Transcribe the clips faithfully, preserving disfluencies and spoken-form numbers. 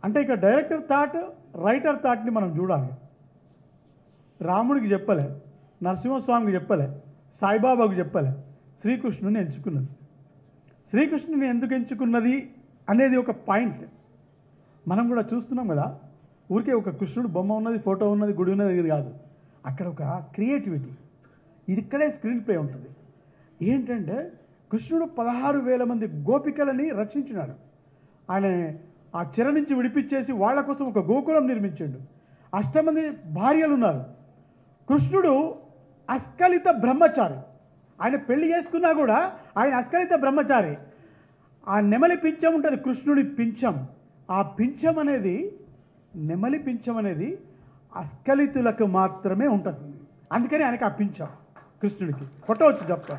అంటే ఇక director thought writer థాట్ని మనం చూడాలి. రాముడికి చెప్పలే, నరసింహస్వామికి చెప్పలే, సాయిబాబాకు చెప్పలే, శ్రీకృష్ణుని ఎంచుకున్నది. శ్రీకృష్ణుని ఎందుకు ఎంచుకున్నది అనేది ఒక పాయింట్. మనం కూడా చూస్తున్నాం కదా, ఊరికే ఒక కృష్ణుడు బొమ్మ ఉన్నది, ఫోటో ఉన్నది, గుడి ఉన్నది, ఇది కాదు. అక్కడ ఒక క్రియేటివిటీ, ఇది ఇక్కడే స్క్రీన్ ప్లే ఉంటుంది. ఏంటంటే కృష్ణుడు పదహారు వేల మంది గోపికలని రక్షించినాడు. ఆయన ఆ చెర నుంచి విడిపించేసి వాళ్ళ కోసం ఒక గోకులం నిర్మించాడు. అష్టమంది భార్యలు ఉన్నారు. కృష్ణుడు అస్కలిత బ్రహ్మచారి. ఆయన పెళ్లి చేసుకున్నా కూడా ఆయన అస్కలిత బ్రహ్మచారి. ఆ నెమలి పింఛం ఉంటుంది, కృష్ణుడి పింఛం. ఆ పింఛం అనేది, నెమలి పింఛం అనేది అస్కలితులకు మాత్రమే ఉంటుంది. అందుకని ఆయనకి ఆ పింఛం కృష్ణుడికి కొట్టవచ్చు చెప్తా.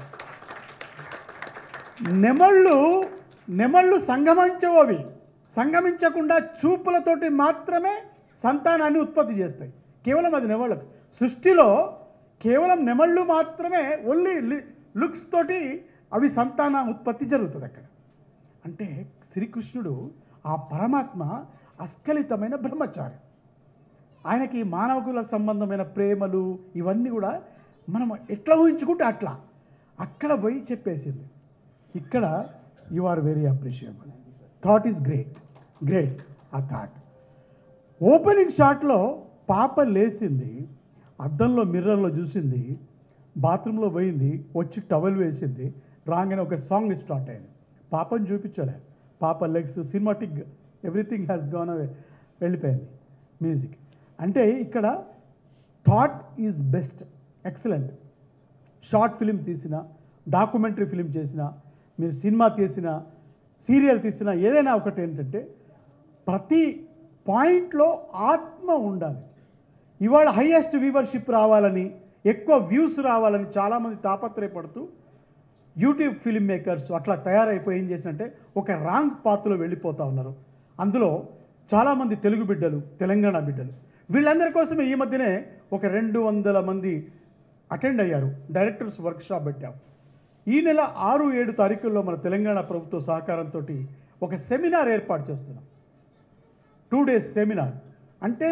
నెమళ్ళు నెమళ్ళు సంగమించవు. అవి సంగమించకుండా చూపులతోటి మాత్రమే సంతానాన్ని ఉత్పత్తి చేస్తాయి. కేవలం అది నెమళ్ళకు. సృష్టిలో కేవలం నెమళ్ళు మాత్రమే ఓన్లీ లుక్స్ తోటి అవి సంతాన ఉత్పత్తి జరుగుతుంది అక్కడ. అంటే శ్రీకృష్ణుడు ఆ పరమాత్మ అస్కలితమైన బ్రహ్మచారి. ఆయనకి మానవకులకు సంబంధమైన ప్రేమలు ఇవన్నీ కూడా మనం ఎట్లా ఊహించుకుంటే అట్లా అక్కడ పోయి చెప్పేసింది. ఇక్కడ you are very appreciable. Thought is great great ఆ థాట్. ఓపెనింగ్ షాట్లో పాప లేచింది, అద్దంలో మిర్రర్లో చూసింది, బాత్రూంలో పోయింది, వచ్చి టవల్ వేసింది, రాగానే ఒక సాంగ్ స్టార్ట్ అయింది. పాపను చూపించలే, పాప legs cinematic everything has gone away, వెళ్ళిపోయింది మ్యూజిక్. అంటే ఇక్కడ thought is best, excellent. Short film తీసిన, డాక్యుమెంటరీ ఫిలిం చేసిన, మీరు సినిమా తీసిన, సీరియల్ తీసిన, ఏదైనా ఒకటి ఏంటంటే ప్రతి పాయింట్లో ఆత్మ ఉండాలి. ఇవాళ హైయెస్ట్ వ్యూవర్షిప్ రావాలని, ఎక్కువ వ్యూస్ రావాలని చాలామంది తాపత్రయపడుతూ యూట్యూబ్ ఫిలిం మేకర్స్ అట్లా తయారైపోయి ఏం చేసినంటే ఒక రాంగ్ పాత్రలో వెళ్ళిపోతూ ఉన్నారు. అందులో చాలామంది తెలుగు బిడ్డలు, తెలంగాణ బిడ్డలు, వీళ్ళందరి కోసమే ఈ మధ్యనే ఒక రెండు వందల మంది అటెండ్ అయ్యారు. డైరెక్టర్స్ వర్క్షాప్ పెట్టాం. ఈ నెల ఆరు ఏడు తారీఖుల్లో మన తెలంగాణ ప్రభుత్వ సహకారంతో ఒక సెమినార్ ఏర్పాటు చేస్తున్నాం. Two days seminar. అంటే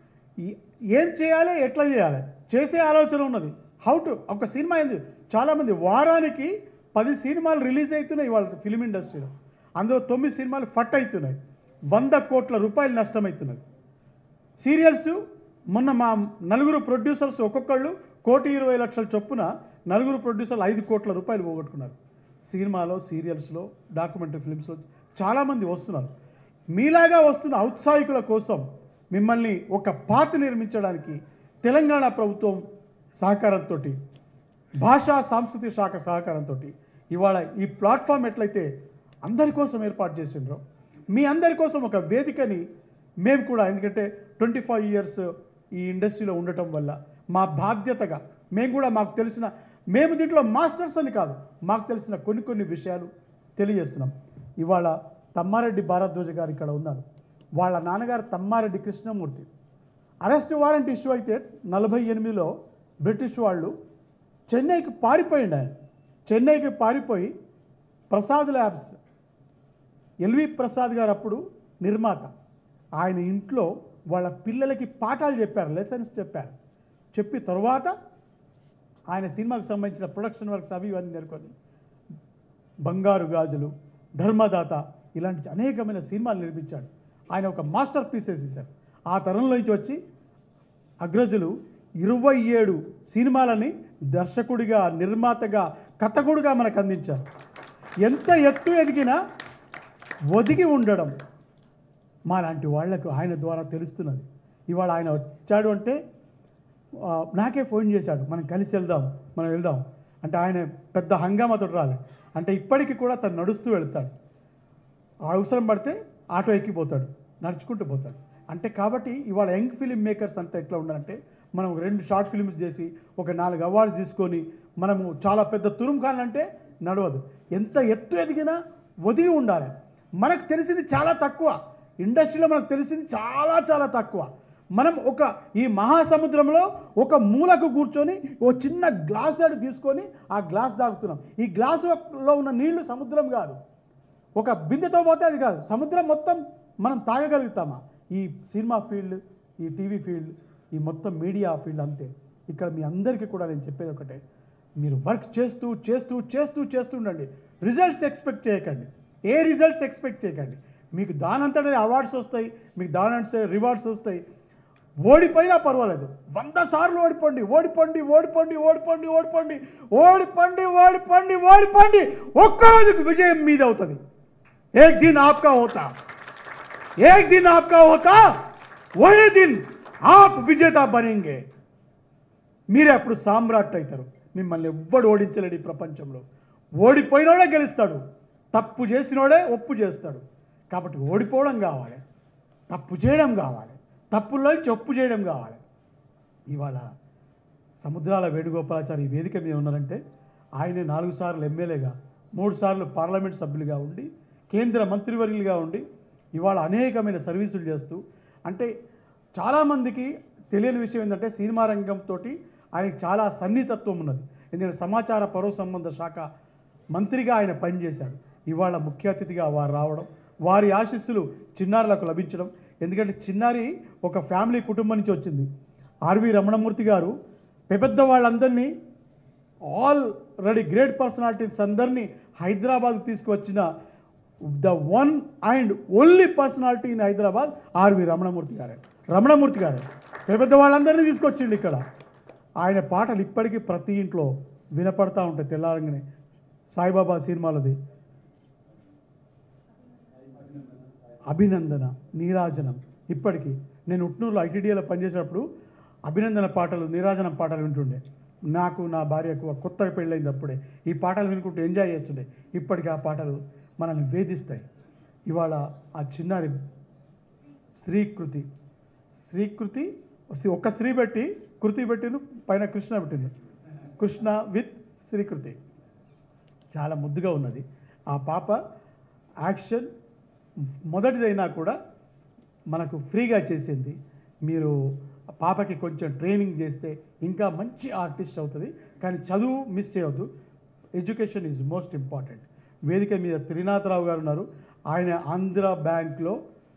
ఏం చేయాలి, ఎట్లా చేయాలి, చేసే ఆలోచన ఉన్నది. హౌ టు ఒక సినిమా ఏంది, చాలామంది వారానికి పది సినిమాలు రిలీజ్ అవుతున్నాయి వాళ్ళ ఫిలిం ఇండస్ట్రీలో. అందులో తొమ్మిది సినిమాలు ఫట్ అవుతున్నాయి, వంద కోట్ల రూపాయలు నష్టమవుతున్నది. సీరియల్స్ మొన్న మా నలుగురు ప్రొడ్యూసర్స్ ఒక్కొక్కళ్ళు కోటి ఇరవై లక్షల చొప్పున నలుగురు ప్రొడ్యూసర్లు ఐదు కోట్ల రూపాయలు పోగొట్టుకున్నారు. సినిమాలో, సీరియల్స్లో, డాక్యుమెంటరీ ఫిల్మ్స్లో చాలామంది వస్తున్నారు. మీలాగా వస్తున్న ఔత్సాహికుల కోసం మిమ్మల్ని ఒక పాత నిర్మించడానికి తెలంగాణ ప్రభుత్వం సహకారంతో, భాషా సాంస్కృతిక శాఖ సహకారంతో ఇవాళ ఈ ప్లాట్ఫామ్ ఎట్లయితే అందరి కోసం ఏర్పాటు చేసిండ్రో, మీ అందరి కోసం ఒక వేదికని మేము కూడా, ఎందుకంటే ట్వంటీ ఫైవ్ ఇయర్స్ ఈ ఇండస్ట్రీలో ఉండటం వల్ల మా బాధ్యతగా మేము కూడా మాకు తెలిసిన, మేము దీంట్లో మాస్టర్స్ అని కాదు, మాకు తెలిసిన కొన్ని కొన్ని విషయాలు తెలియజేస్తున్నాం. ఇవాళ తమ్మారెడ్డి భారద్వాజ గారు ఇక్కడ ఉన్నారు. వాళ్ళ నాన్నగారు Tammareddy Krishnamurthy. Arrest warrant issue అయితే నలభై ఎనిమిదిలో బ్రిటిష్ వాళ్ళు చెన్నైకి పారిపోయింది. ఆయన చెన్నైకి పారిపోయి ప్రసాద్ ల్యాబ్స్, ఎల్వి ప్రసాద్ గారు అప్పుడు నిర్మాత, ఆయన ఇంట్లో వాళ్ళ పిల్లలకి పాఠాలు చెప్పారు, లెసన్స్ చెప్పారు. చెప్పి తర్వాత ఆయన సినిమాకు సంబంధించిన ప్రొడక్షన్ వర్క్స్ అవి ఇవన్నీ నేర్కొని బంగారు గాజులు, ధర్మదాత ఇలాంటి అనేకమైన సినిమాలు నిర్మించాడు. ఆయన ఒక మాస్టర్ పీసెస్ ఇచ్చారు. ఆ తరంలో నుంచి వచ్చి అగ్రజులు ఇరవై ఏడు సినిమాలని దర్శకుడిగా, నిర్మాతగా, కథకుడిగా మనకు అందించారు. ఎంత ఎత్తు ఎదిగినా ఒదిగి ఉండడం మా లాంటి వాళ్లకు ఆయన ద్వారా తెలుస్తున్నది. ఇవాళ ఆయన వచ్చాడు అంటే నాకే ఫోన్ చేశాడు, మనం కలిసి వెళ్దాం, మనం వెళ్దాం అంటే ఆయన పెద్ద హంగామాతో రాలి. అంటే ఇప్పటికీ కూడా తను నడుస్తూ వెళ్తాడు. అవసరం పడితే ఆటో ఎక్కిపోతాడు, నడుచుకుంటూ పోతాడు. అంటే కాబట్టి ఇవాళ యంగ్ ఫిలిం మేకర్స్ అంతా ఎట్లా ఉండాలంటే, మనం రెండు షార్ట్ ఫిల్మ్స్ చేసి ఒక నాలుగు అవార్డ్స్ తీసుకొని మనము చాలా పెద్ద తురుంఖానంటే నడవదు. ఎంత ఎత్తు ఎదిగినా ఒదిగి ఉండాలి. మనకు తెలిసింది చాలా తక్కువ, ఇండస్ట్రీలో మనకు తెలిసింది చాలా చాలా తక్కువ. మనం ఒక ఈ మహాసముద్రంలో ఒక మూలకు కూర్చొని ఓ చిన్న గ్లాస్ అడు తీసుకొని ఆ గ్లాస్ తాగుతున్నాం. ఈ గ్లాసులో ఉన్న నీళ్లు సముద్రం కాదు, ఒక బిందెతో పోతే అది కాదు, సముద్రం మొత్తం మనం తాగగలుగుతామా? ఈ సినిమా ఫీల్డ్, ఈ టీవీ ఫీల్డ్, ఈ మొత్తం మీడియా ఫీల్డ్ అంతే. ఇక్కడ మీ అందరికీ కూడా నేను చెప్పేది ఒకటే, మీరు వర్క్ చేస్తూ చేస్తూ చేస్తూ చేస్తూ ఉండండి. రిజల్ట్స్ ఎక్స్పెక్ట్ చేయకండి, ఏ రిజల్ట్స్ ఎక్స్పెక్ట్ చేయకండి. మీకు దానంతట అవార్డ్స్ వస్తాయి, మీకు దానంత రివార్డ్స్ వస్తాయి. ఓడిపోయినా పర్వాలేదు, వంద సార్లు ఓడిపోండి, ఓడిపోండి ఓడిపోండి ఓడిపోండి ఓడిపోండి ఓడిపోండి ఓడిపోండి ఓడిపోండి ఒక్కరోజుకు విజయం మీద అవుతుంది. ఏక్ దిన్ ఆప్కా హోతా, ఏక్ దిన్ ఆప్కా హోతా, వహీ దిన్ ఆప్ విజేత బనేంగే. మీరే అప్పుడు సామ్రాట్ అవుతారు. మిమ్మల్ని ఎవ్వడు ఓడించలేడు ఈ ప్రపంచంలో. ఓడిపోయినోడే గెలుస్తాడు, తప్పు చేసినోడే ఒప్పు చేస్తాడు. కాబట్టి ఓడిపోవడం కావాలి, తప్పు చేయడం కావాలి, తప్పుల్లోంచి ఒప్పు చేయడం కావాలి. ఇవాళ సముద్రాల వేణుగోపాలాచారి ఈ వేదిక మీద ఉన్నారంటే ఆయనే నాలుగు సార్లు ఎమ్మెల్యేగా, మూడు సార్లు పార్లమెంట్ సభ్యులుగా ఉండి, కేంద్ర మంత్రివర్యులుగా ఉండి ఇవాళ అనేకమైన సర్వీసులు చేస్తూ, అంటే చాలామందికి తెలియని విషయం ఏంటంటే సినిమా రంగంతో ఆయనకి చాలా సన్నిహితత్వం ఉన్నది. ఎందుకంటే సమాచార పౌర సంబంధ శాఖ మంత్రిగా ఆయన పనిచేశారు. ఇవాళ ముఖ్య అతిథిగా వారు రావడం, వారి ఆశీస్సులు చిన్నారులకు లభించడం. ఎందుకంటే చిన్నారి ఒక ఫ్యామిలీ కుటుంబం నుంచి వచ్చింది. ఆర్వి రమణమూర్తి గారు పెద్ద వాళ్ళందరినీ, ఆల్రెడీ గ్రేట్ పర్సనాలిటీస్ అందరినీ హైదరాబాద్కు తీసుకువచ్చిన the one and only personality in Hyderabad RV Ramanamurthy గారే. రమణమూర్తి గారే పెద్ద వాళ్ళందరినీ తీసుకొచ్చిండు ఇక్కడ. ఆయన పాటలు ఇప్పటికీ ప్రతి ఇంట్లో వినపడతా ఉంటాయి. తెల్లారంగానే సాయిబాబా సినిమాలది అభినందన, నీరాజనం. ఇప్పటికీ నేను ఉట్నూరులో ఐటీడీఏలో పనిచేసేటప్పుడు అభినందన పాటలు, నీరాజనం పాటలు వింటుండే. నాకు నా భార్యకు కొత్తగా పెళ్ళైంది అప్పుడే. ఈ పాటలు వినుకుంటూ ఎంజాయ్ చేస్తుండే. ఇప్పటికీ ఆ పాటలు మనల్ని వేధిస్తాయి. ఇవాళ ఆ చిన్నారి శ్రీకృతి, శ్రీకృతి ఒక్క శ్రీ పెట్టి కృతి పెట్టిను, పైన కృష్ణ పెట్టింది, కృష్ణ విత్ శ్రీకృతి. చాలా ముద్దుగా ఉన్నది ఆ పాప. యాక్షన్ మొదటిదైనా కూడా మనకు ఫ్రీగా చేసింది. మీరు పాపకి కొంచెం ట్రైనింగ్ చేస్తే ఇంకా మంచి ఆర్టిస్ట్ అవుతుంది. కానీ చదువు మిస్ చేయవద్దు, ఎడ్యుకేషన్ ఈజ్ మోస్ట్ ఇంపార్టెంట్. వేదిక మీద త్రినాథరావు గారు ఉన్నారు. ఆయన ఆంధ్ర బ్యాంక్లో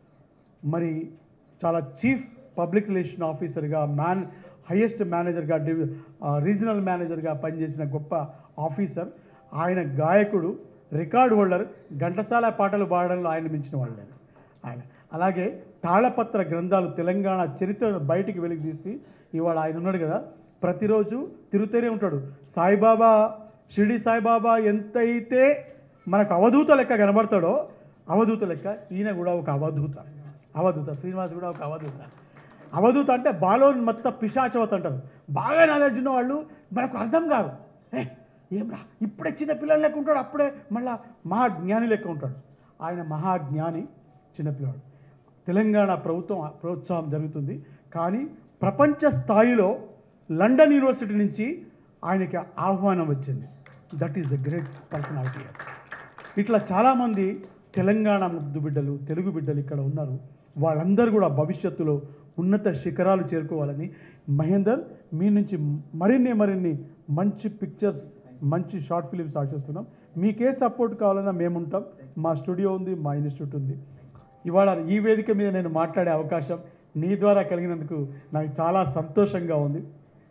మరి చాలా చీఫ్ పబ్లిక్ రిలేషన్ ఆఫీసర్గా, మ్యాన్ హైయెస్ట్ మేనేజర్గా, రీజనల్ మేనేజర్గా పనిచేసిన గొప్ప ఆఫీసర్. ఆయన గాయకుడు, రికార్డు హోల్డర్. ఘంటసాల పాటలు పాడడంలో ఆయన మించిన వాళ్ళే ఆయన. అలాగే తాళపత్ర గ్రంథాలు, తెలంగాణ చరిత్రను బయటికి వెలికి తీసి ఇవాళ ఆయన ఉన్నాడు కదా, ప్రతిరోజు తిరుగుతూనే ఉంటాడు. సాయిబాబా, షిరిడి సాయిబాబా ఎంతైతే మనకు అవధూత లెక్క కనబడతాడో, అవధూత లెక్క ఈయన కూడా ఒక అవధూత. అవధూత శ్రీనివాస్ కూడా ఒక అవధూత. అవధూత అంటే బాలోన్మత్త పిశాచవత అంటారు. బాగా నాలెడ్జ్ ఉన్న వాళ్ళు మనకు అర్థం కాదు. ఏ ఏం రా, ఇప్పుడే చిన్న పిల్లలు లెక్క ఉంటాడు, అప్పుడే మళ్ళా మహాజ్ఞాని లెక్క ఉంటాడు. ఆయన మహాజ్ఞాని, చిన్నపిల్లవాడు. తెలంగాణ ప్రభుత్వం ప్రోత్సాహం జరుగుతుంది. కానీ ప్రపంచ స్థాయిలో లండన్ యూనివర్సిటీ నుంచి ఆయనకి ఆహ్వానం వచ్చింది. That is the great personality. ఇట్లా చాలామంది తెలంగాణ ముద్దు బిడ్డలు, తెలుగు బిడ్డలు ఇక్కడ ఉన్నారు. వాళ్ళందరూ కూడా భవిష్యత్తులో ఉన్నత శిఖరాలు చేరుకోవాలని మహేందర్ మీ నుంచి మరిన్ని మరిన్ని మంచి పిక్చర్స్, మంచి షార్ట్ ఫిలిమ్స్ ఆశిస్తున్నాం. మీకే సపోర్ట్ కావాలన్నా మేముంటాం. మా స్టూడియో ఉంది, మా ఇన్స్టిట్యూట్ ఉంది. ఇవాళ ఈ వేదిక మీద నేను మాట్లాడే అవకాశం నీ ద్వారా కలిగినందుకు నాకు చాలా సంతోషంగా ఉంది.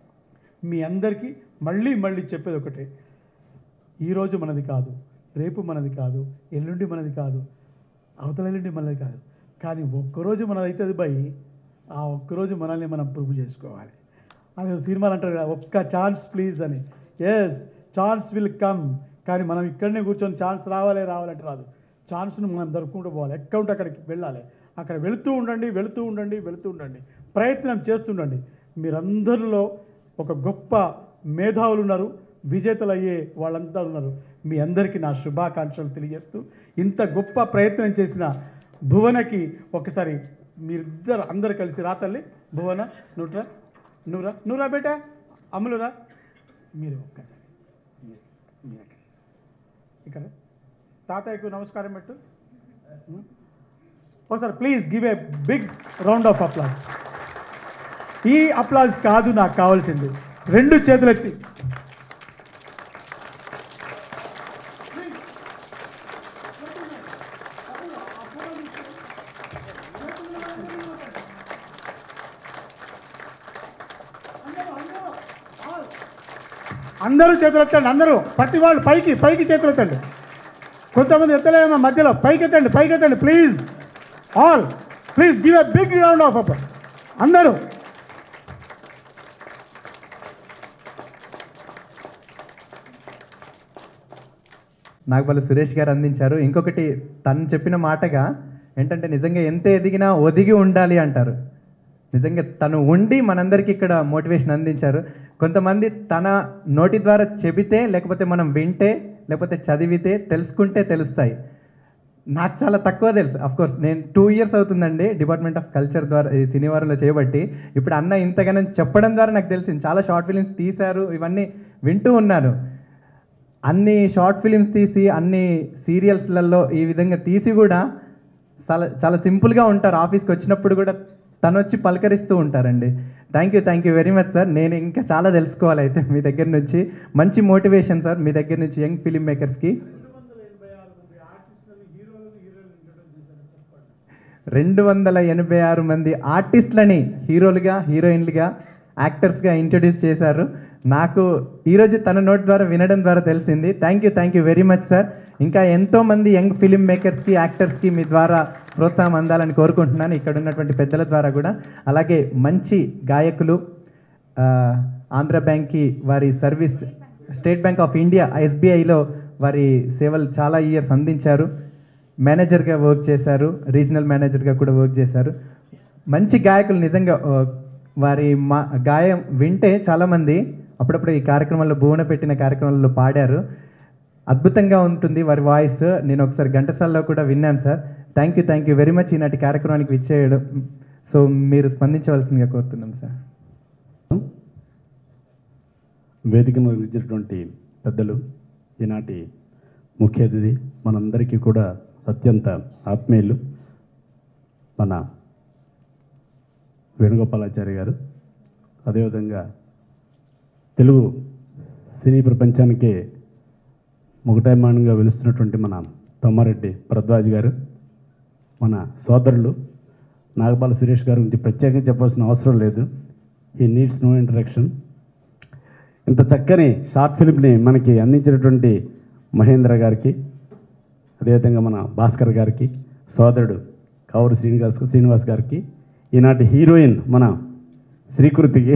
మీ అందరికీ మళ్ళీ మళ్ళీ చెప్పేది ఒకటే, ఈరోజు మనది కాదు, రేపు మనది కాదు, ఎల్లుండి మనది కాదు, అవతల ఎల్లుండి మనది కాదు. కానీ ఒక్కరోజు మనది అవుతుంది భయ్. ఆ ఒక్కరోజు మనల్ని మనం ప్రూవ్ చేసుకోవాలి. అది సినిమాలు అంటారు కదా, ఒక్క ఛాన్స్ ప్లీజ్ అని. Yes, chance will come. కానీ మనం ఇక్కడనే కూర్చొని ఛాన్స్ రావాలి రావాలంటే రాదు. ఛాన్స్ను మనం దొరుకుంటూ పోవాలి. అకౌంట్ అక్కడికి వెళ్ళాలి. అక్కడ వెళుతూ ఉండండి, వెళుతూ ఉండండి, వెళుతూ ఉండండి, ప్రయత్నం చేస్తుండండి. మీరందరిలో ఒక గొప్ప మేధావులు ఉన్నారు, విజేతలు అయ్యే వాళ్ళంతా ఉన్నారు. మీ అందరికీ నా శుభాకాంక్షలు తెలియజేస్తూ, ఇంత గొప్ప ప్రయత్నం చేసిన భువనకి ఒకసారి మీరిద్దరు అందరు కలిసి రా తల్లి. భువన నువ్వురా, నువ్వురా, నువ్వురా బేటా, అమ్ములురా, మీరు ఒక్కసారి ఇక్కడ తాతయ్యకు నమస్కారం పెట్టు ఒకసారి please. Give a big round of applause. ఈ అప్లాజ్ కాదు నాకు కావాల్సింది, రెండు చేతులు ఎత్తి అందరూ చేతులు ఎత్తండి, అందరూ ప్రతి వాళ్ళు పైకి పైకి చేతులు ఎత్తండి. కొంతమంది ఎత్తలేమో మధ్యలో, పైకి ఎత్తండి పైకి ఎత్తండి please. All please give a big round of up అందరూ. నాగపల్లి సురేష్ గారు అందించారు. ఇంకొకటి తను చెప్పిన మాటగా ఏంటంటే నిజంగా ఎంత ఎదిగినా ఒదిగి ఉండాలి అంటారు. నిజంగా తను ఉండి మనందరికీ ఇక్కడ మోటివేషన్ అందించారు. కొంతమంది తన నోటి ద్వారా చెబితే, లేకపోతే మనం వింటే, లేకపోతే చదివితే, తెలుసుకుంటే తెలుస్తాయి. నాకు చాలా తక్కువ తెలుసు. అఫ్కోర్స్ నేను టూ ఇయర్స్ అవుతుందండి డిపార్ట్మెంట్ ఆఫ్ కల్చర్ ద్వారా ఈ సినివారంలో చేయబట్టి. ఇప్పుడు అన్న ఇంతగానో చెప్పడం ద్వారా నాకు తెలిసింది. చాలా షార్ట్ ఫిలిమ్స్ తీశారు, ఇవన్నీ వింటూ ఉన్నాను. అన్ని షార్ట్ ఫిలిమ్స్ తీసి అన్ని సీరియల్స్లలో ఈ విధంగా తీసి కూడా చాలా చాలా సింపుల్గా ఉంటారు. ఆఫీస్కి వచ్చినప్పుడు కూడా తను వచ్చి పలకరిస్తూ ఉంటారండి. Thank you thank you very much sir. నేను ఇంకా చాలా తెలుసుకోవాలి అయితే మీ దగ్గర నుంచి. మంచి మోటివేషన్ సార్ మీ దగ్గర నుంచి యంగ్ ఫిలిం మేకర్స్కి. రెండు వందల ఎనభై ఆరు మంది ఆర్టిస్టులని హీరోలుగా, హీరోయిన్లుగా, యాక్టర్స్గా ఇంట్రొడ్యూస్ చేశారు. నాకు ఈరోజు తన నోట్ ద్వారా వినడం ద్వారా తెలిసింది. Thank you thank you very much sir. ఇంకా ఎంతోమంది యంగ్ ఫిలిం మేకర్స్కి, యాక్టర్స్కి మీ ద్వారా ప్రోత్సాహం అందాలని కోరుకుంటున్నాను, ఇక్కడ ఉన్నటువంటి పెద్దల ద్వారా కూడా. అలాగే మంచి గాయకులు, ఆంధ్ర బ్యాంక్కి వారి service, state bank of India ఎస్బీఐలో వారి సేవలు చాలా ఇయర్స్ అందించారు. మేనేజర్గా వర్క్ చేశారు, రీజనల్ మేనేజర్గా కూడా వర్క్ చేశారు. మంచి గాయకులు నిజంగా. వారి మా గాయం వింటే చాలామంది అప్పుడప్పుడు ఈ కార్యక్రమంలో భువన పెట్టిన కార్యక్రమంలో పాడారు. అద్భుతంగా ఉంటుంది వారి వాయిస్. నేను ఒకసారి ఘంటసాలలో కూడా విన్నాను sir. Thank you thank you very much ఈనాటి కార్యక్రమానికి విచ్చేయడం. సో మీరు స్పందించవలసిందిగా కోరుతున్నాం సార్. వేదికను ఇచ్చినటువంటి పెద్దలు, ఈనాటి ముఖ్య అతిథి, మనందరికీ కూడా అత్యంత ఆత్మీయులు మన వేణుగోపాలాచారి గారు, అదేవిధంగా తెలుగు సినీ ప్రపంచానికే ముగటాయమానంగా వెలుస్తున్నటువంటి మన తమ్మారెడ్డి భరద్వాజ్ గారు, మన సోదరులు నాగపాల సురేష్ గారి గురించి ప్రత్యేకంగా చెప్పాల్సిన అవసరం లేదు. ఈ నీడ్స్ నో ఇంట్రడక్షన్. ఇంత చక్కని షార్ట్ ఫిల్మ్ని మనకి అందించినటువంటి మహేంద్ర గారికి, అదేవిధంగా మన భాస్కర్ గారికి, సోదరుడు కౌరు శ్రీనివాస్ శ్రీనివాస్ గారికి, ఈనాటి హీరోయిన్ మన శ్రీకృతికి,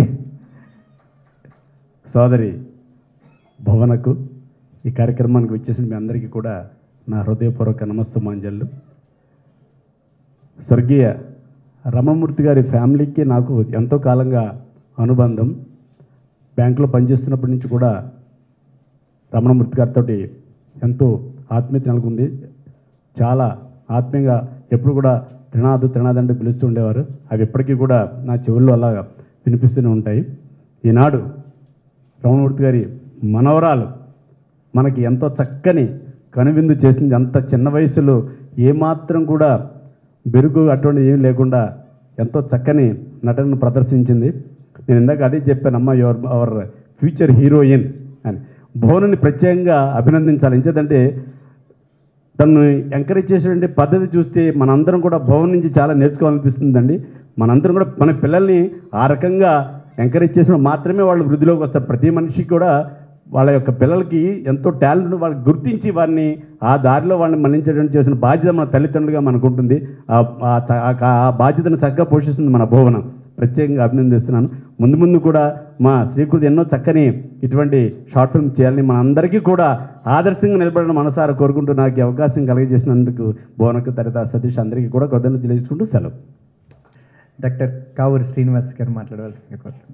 సోదరి భువనకు, ఈ కార్యక్రమానికి వచ్చేసిన మీ అందరికీ కూడా నా హృదయపూర్వక నమస్సుమాంజలు. స్వర్గీయ రమణమూర్తి గారి ఫ్యామిలీకి నాకు ఎంతో కాలంగా అనుబంధం. బ్యాంకులో పనిచేస్తున్నప్పటి నుంచి కూడా రమణమూర్తి గారితో ఎంతో ఆత్మీయత నెలకొంది. చాలా ఆత్మీయంగా ఎప్పుడు కూడా త్రినాథ్ త్రినాథ్ అంటే పిలుస్తూ ఉండేవారు. అవి ఎప్పటికీ కూడా నా చెవుల్లో అలా వినిపిస్తూనే ఉంటాయి. ఈనాడు రమణమూర్తి గారి మనవరాలు మనకి ఎంతో చక్కని కనువిందు చేసింది. అంత చిన్న వయసులో ఏమాత్రం కూడా బెరుకు అటువంటి ఏం లేకుండా ఎంతో చక్కని నటనను ప్రదర్శించింది. నేను ఇందాక అదే చెప్పాను, అమ్మ యువర్ అవర్ ఫ్యూచర్ హీరోయిన్ అని. భువనని ప్రత్యేకంగా అభినందించాలి. ఎందుకంటే తను ఎంకరేజ్ చేసేటువంటి పద్ధతి చూస్తే మనందరం కూడా భువన్ నుంచి చాలా నేర్చుకోవాలనిపిస్తుందండి. మనందరం కూడా మన పిల్లల్ని ఆ రకంగా ఎంకరేజ్ చేసిన మాత్రమే వాళ్ళు వృద్ధిలోకి వస్తారు. ప్రతి మనిషికి కూడా వాళ్ళ యొక్క పిల్లలకి ఎంతో టాలెంట్ వాళ్ళకి గుర్తించి వారిని ఆ దారిలో వాళ్ళని మళ్లించడం చేసిన బాధ్యత మన తల్లిదండ్రులుగా మనకు ఉంటుంది. ఆ బాధ్యతను చక్కగా పోషిస్తుంది మన భువన. ప్రత్యేకంగా అభినందిస్తున్నాను. ముందు ముందు కూడా మా శ్రీకృతి ఎన్నో చక్కని ఇటువంటి షార్ట్ ఫిల్మ్ చేయాలని మన అందరికీ కూడా ఆదర్శంగా నిలబడిన మనసారా కోరుకుంటూ నాకు ఈ అవకాశం కలిగజేసినందుకు భువనకు, తరిత సతీష్ అందరికీ కూడా కృతజ్ఞతలు తెలియజేసుకుంటూ సెలవు. డాక్టర్ కావూరి శ్రీనివాస్ గారు మాట్లాడవలసిందిగా కోరుతున్నాను.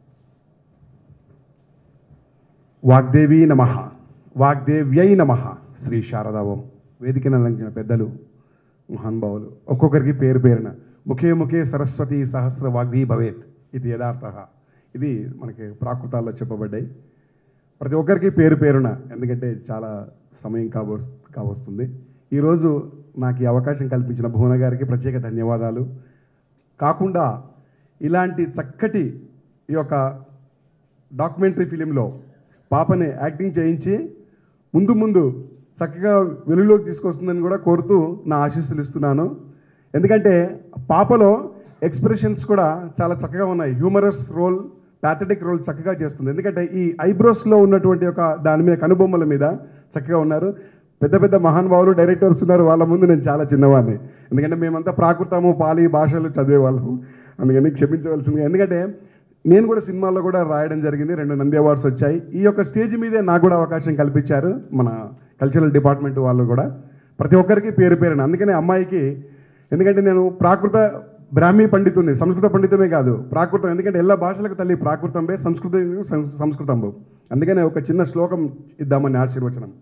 వాగ్దేవి నమః, వాగ్దేవ్యై నమః. శ్రీ శారదావం. వేదికను అలంకరించిన పెద్దలు, మహానుభావులు, ఒక్కొక్కరికి పేరు పేరున ముఖే ముఖే సరస్వతి సహస్ర వాగ్దీ భవేత్ ఇది యథార్థ. ఇది మనకి ప్రాకృతాల్లో చెప్పబడ్డాయి. ప్రతి ఒక్కరికి పేరు పేరున, ఎందుకంటే చాలా సమయం కాబో కావస్తుంది. ఈరోజు నాకు ఈ అవకాశం కల్పించిన భువన గారికి ప్రత్యేక ధన్యవాదాలు. కాకుండా ఇలాంటి చక్కటి ఈ యొక్క డాక్యుమెంటరీ ఫిలింలో పాపని యాక్టింగ్ చేయించి ముందు ముందు చక్కగా వెలుగులోకి తీసుకొస్తుందని కూడా కోరుతూ నా ఆశీస్సులు ఇస్తున్నాను. ఎందుకంటే పాపలో ఎక్స్ప్రెషన్స్ కూడా చాలా చక్కగా ఉన్నాయి. హ్యూమరస్ రోల్ ప్యాథటిక్ రోల్ చక్కగా చేస్తుంది. ఎందుకంటే ఈ ఐబ్రోస్లో ఉన్నటువంటి ఒక దాని మీద కనుబొమ్మల మీద చక్కగా ఉన్నారు. పెద్ద పెద్ద మహానుభావులు డైరెక్టర్స్ ఉన్నారు, వాళ్ళ ముందు నేను చాలా చిన్నవాడిని. ఎందుకంటే మేమంతా ప్రాకృతము పాలి భాషలు చదివేవాళ్ళము, అందుకని క్షమించవలసిందిగా. ఎందుకంటే నేను కూడా సినిమాల్లో కూడా రాయడం జరిగింది, రెండు నంది అవార్డ్స్ వచ్చాయి. ఈ యొక్క స్టేజ్ మీదే నాకు కూడా అవకాశం కల్పించారు మన కల్చరల్ డిపార్ట్మెంట్ వాళ్ళు కూడా. ప్రతి ఒక్కరికి పేరు పేరున. అందుకనే అమ్మాయికి, ఎందుకంటే నేను ప్రాకృత బ్రాహ్మీ పండితుని, సంస్కృత పండితమే కాదు ప్రాకృతం, ఎందుకంటే ఎలా భాషలకు తల్లి ప్రాకృతంబే, సంస్కృతి సంస్కృతంబు. అందుకనే ఒక చిన్న శ్లోకం ఇద్దామని ఆశీర్వచనం.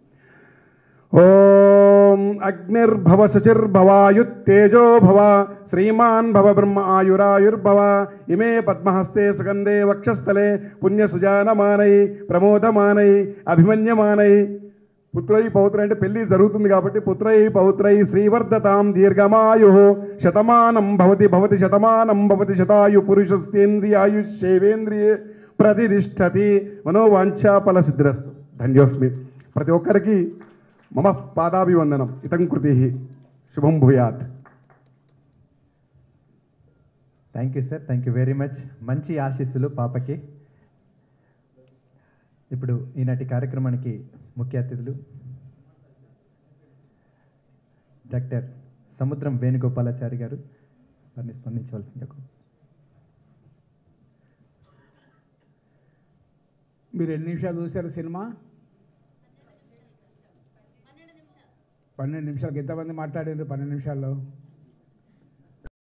ఓం అగ్నిర్భవ శచిర్భవాయుత్తేజో భవ శ్రీమాన్ భవ బ్రహ్మ ఆయురాయుర్భవ ఇమే పద్మహస్తే సుగంధే వక్షస్థలే పుణ్యసుజానమానై ప్రమోదమానై అభిమన్యమానై. పుత్రై పౌత్ర అంటే పెళ్లి జరుగుతుంది కాబట్టి పుత్రై పౌత్రై శ్రీవర్ధతాం దీర్ఘమాయు శతమానం భవతి భవతి శతమానం భవతి శతాయు పురుషస్తేంద్రియాయుష్యేవేంద్రియే ప్రతిష్టతి మనోవాంఛాఫల సిద్ధిరస్తు. ధన్యోస్మి. ప్రతి ఒక్కరికి మమ పాదాభివందనం. ఇతం కృతి శుభం భూయాత్. Thank you sir, thank you very much. మంచి ఆశీస్సులు పాపకి. ఇప్పుడు ఈనాటి కార్యక్రమానికి ముఖ్య అతిథులు డాక్టర్ సముద్రం వేణుగోపాలాచారి గారు, వారిని స్పందించవలసింది. మీరు ఎన్ని నిమిషాలు చూశారు సినిమా? పన్నెండు నిమిషాలకి ఎంతమంది మాట్లాడారు? పన్నెండు నిమిషాల్లో